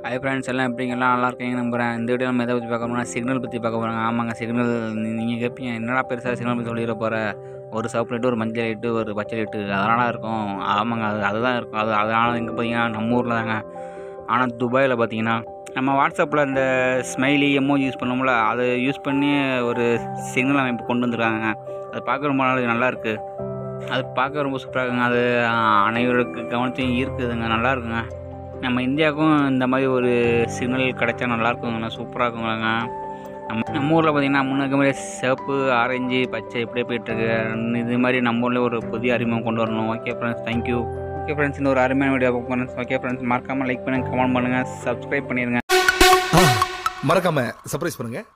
Hi friends, எல்லாம் எப்படிங்கெல்லாம் நல்லா இருக்கீங்கன்னு நம்புகிறேன். இந்த வீடியோ நம்ம எதை பற்றி பார்க்க போகிறோம்னா சிக்னல் பற்றி பார்க்க போகிறாங்க. ஆமாங்க, சிக்னல். நீங்கள் கேட்பீங்க, என்னடா பெருசாக சிக்னல் பற்றி சொல்லிட போகிற, ஒரு சிவப்பு லைட்டு, ஒரு மஞ்சள் லைட்டு, ஒரு பச்சை லைட்டு, அதெல்லாம் இருக்கும். ஆமாங்க, அதுதான் இருக்கும். அதனால் எங்கே பார்த்தீங்கன்னா நம்ம ஊரில் தாங்க. ஆனால் துபாயில் பார்த்தீங்கன்னா நம்ம வாட்ஸ்அப்பில் இந்த ஸ்மைலி எமோஜி யூஸ் பண்ணோம்ல, அதை யூஸ் பண்ணி ஒரு சிக்னல் அமைப்பு கொண்டு வந்துருக்காங்க. அது பார்க்க ரொம்ப நல்லாயிருக்கு. அது பார்க்க ரொம்ப சூப்பராக இருக்குங்க. அது அனைவருக்கு கவனத்தையும் ஈர்க்குதுங்க, நல்லா இருக்குங்க. நம்ம இந்தியாவுக்கும் இந்த மாதிரி ஒரு சிக்னல் கிடைச்சா நல்லாயிருக்குங்கண்ணா, சூப்பராக இருக்குங்களாங்க. நம்ம ஊரில் பார்த்திங்கன்னா முன்னாடி மாதிரி சிவப்பு, ஆரஞ்சு, பச்சை இப்படியே போயிட்டுருக்கு. இது மாதிரி நம்ம ஊரில் ஒரு புதிய அறிமுகம் கொண்டு வரணும். Okay friends, thank you. Okay friends, இந்த ஒரு அருமையான வீடியோ பார்க்க ஃப்ரெண்ட்ஸ். ஓகே ஃப்ரெண்ட்ஸ், மறக்காமல் லைக் பண்ணுங்கள், கமெண்ட் பண்ணுங்கள், சப்ஸ்கிரைப் பண்ணிடுங்க. மறக்காமல் சர்ப்ரைஸ் பண்ணுங்கள்.